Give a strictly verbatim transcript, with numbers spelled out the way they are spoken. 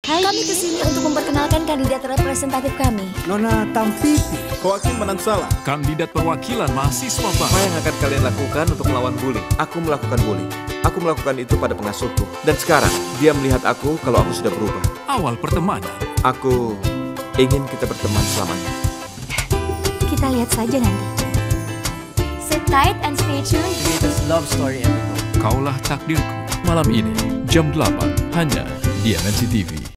Hai. Kami kesini untuk memperkenalkan kandidat representatif kami. Nona Tampipi. Joaquin Manansala. Kandidat perwakilan mahasiswa Apa Bangsa. yang akan kalian lakukan untuk melawan bully? Aku melakukan bully. Aku melakukan itu pada pengasuhku. Dan sekarang, dia melihat aku kalau aku sudah berubah. Awal pertemanan. Aku ingin kita berteman selamanya. Kita lihat saja nanti. Sit tight and stay tuned. Greatest love story ever. Kaulah takdirku. Malam ini, jam delapan, hanya di M N C T V.